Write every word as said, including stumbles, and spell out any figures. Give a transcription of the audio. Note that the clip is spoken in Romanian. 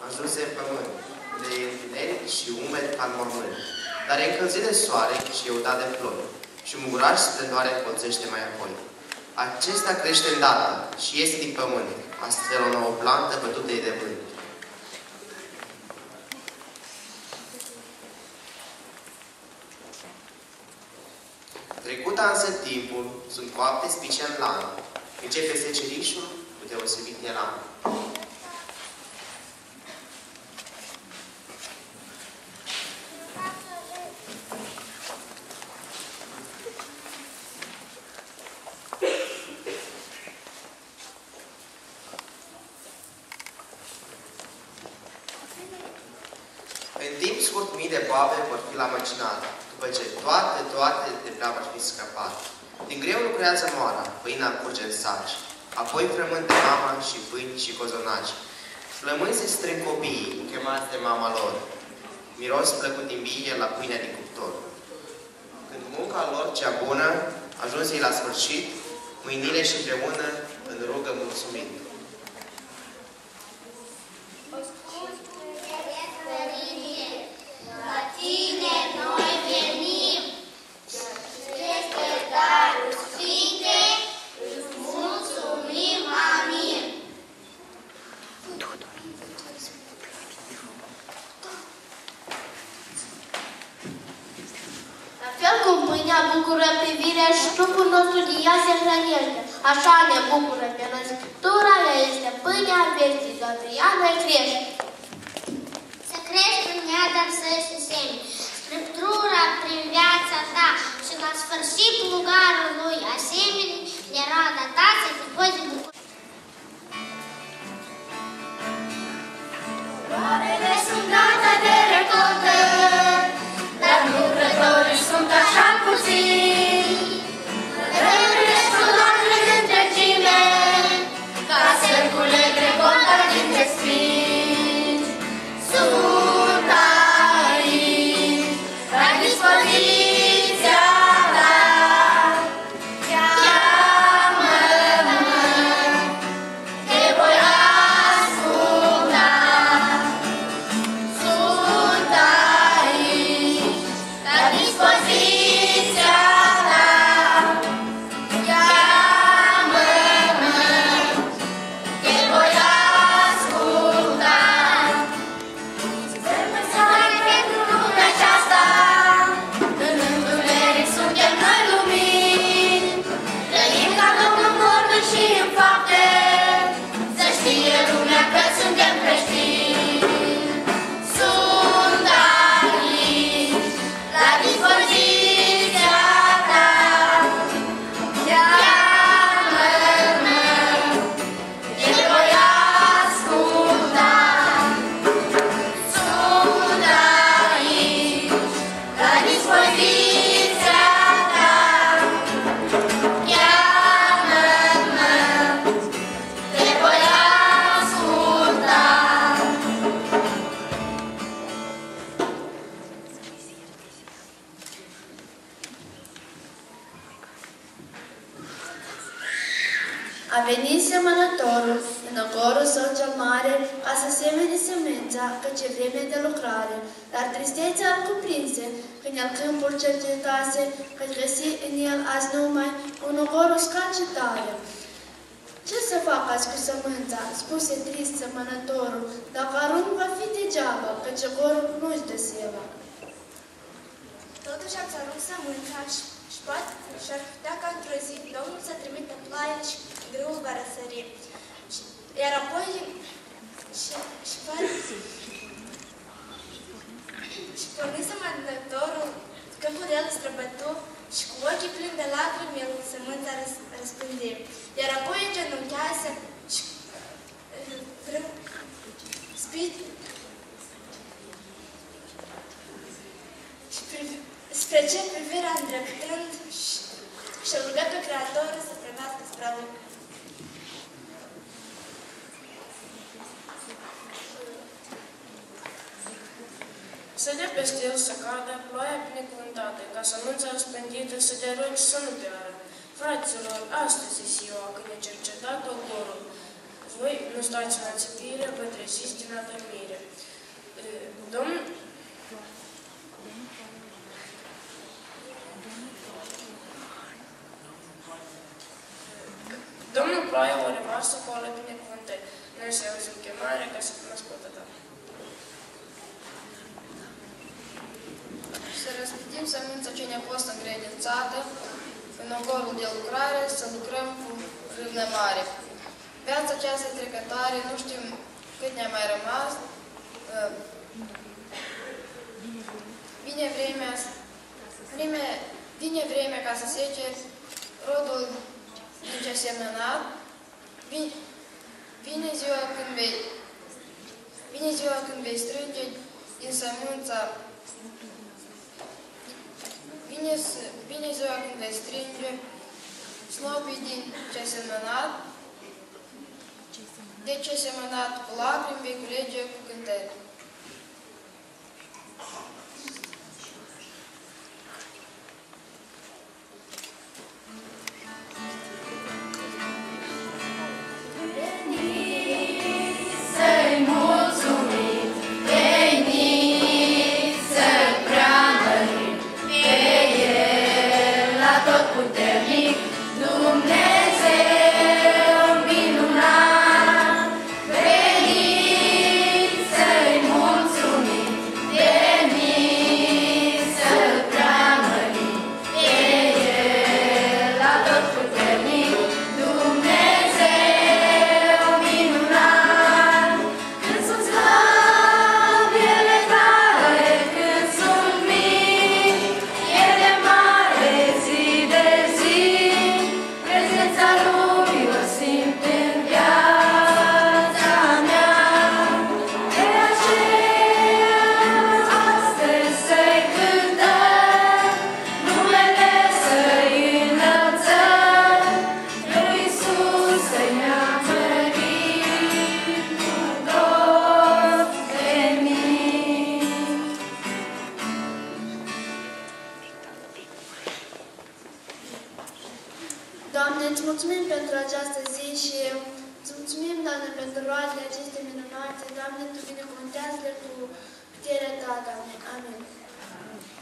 căzuse în pământ, unde e întuneric și umed ca în mormânt. Dar e încălzit de soare și e udat de ploi, și muguraș splendoare încolțește mai apoi. Acesta crește îndată și iese din pământ, astfel o nouă plantă bătută-i de vânt. Trecuta însă timpul, sunt coapte spice în lană. Începe secerișul cu deosebit nelan. În timp scurt, mii de boabe vor fi la măcinat, după ce toate, toate de prea vor fi scăpat. Din greu lucrează moara, pâinea curge în saci, apoi frământă mama și pâini și cozonaci. Flămâni se strâng copiii, chemați de mama lor. Miros plăcut din bie la pâinea din cuptor. Când munca lor cea bună ajunge la sfârșit, mâinile și împreună în rugă mulțumit. Bucură privirea și trupul nostru din ea se hrănește. Așa ne bucură pe noi Scriptura, ea este pâinea vieții, doar ea noi crește. Să crești în ea, dar să se semi. Scriptura prin viața ta și la sfârșit lugarul lui asemenea de rada ta să te poți bucura. Roadele sunt gata de recoltă, dar lucrătorii sunt așa puțini. Vremile sunt luate în întregime, ca să culege recolta dintre sfinți. Sunt aici, la dispoziția ta. Cheamă-mă, te voi asculta. Sunt aici, la dispoziția ta. Cheamă-mă, te voi asculta. Sperăm să mai pentru lumea aceasta, în întuneric suntem noi lumini. Trăim ca Domnul vorbă și în fapte, să știe lumea că suntem creștini. Sunt aici, la dispoziția ta. Cheamă-mă, te voi asculta. Sunt aici, la dispoziția ta. Cheamă-mă, te voi asculta. A venit semănătorul în ogorul său cel mare ca să semene semința, căci e vreme de lucrare. Dar tristețea îl cuprinse când el câmpul cercetase, căci găsi în el azi numai un ogor uscat și tare. Ce să fac azi cu sămânța? Spuse trist semănătorul, dacă arunc va fi degeaba, căci ogorul nu-și dă seva. Totuși am să arunc sămânța și, și poate și-ar putea ca într-o zi Domnul să trimită ploaie și grâul va răsări. Și, iar apoi și, și, și porni semănătorul, câmpul de el străbătu și cu ochii plini de lacrimi el sămânța răs, răspândi. Iar apoi îngenunchease și spit și privi, spre ce privirea îndreptând și și-a rugat pe Creatorul să primească spre lui. Să dea peste el să cadă ploaia binecuvântată, ca sămânța răspândită să te rogi să nu piară. Fraților, astăzi e ziua când e cercetat ogorul. Voi nu stați în ațipire, vă treziți din adormire. lasă acolo binecuvântări. Noi să auzim chemarea ca să fim ascultători. Să răspândim sămânța ce ne-a fost încredințată în ogorul de lucrare, să lucrăm cu râvnă mare. Viața aceasta trecătoare, nu știm cât ne-a mai rămas. Vine vremea, vreme, vine vremea ca să sece rodul din ce semnănat. Vine, vine ziua când vei, vine ziua când vei strânge din sămânța. Vine, vine ziua când vei strânge snopii din ce semnănat. De ce semănat cu lacrimi vei culege cu cântări. Doamne, îți mulțumim pentru această zi și îți mulțumim, Doamne, pentru roadele acestea minunate. Doamne, Tu binecuvântează-le cu puterea Ta, Doamne. Amin.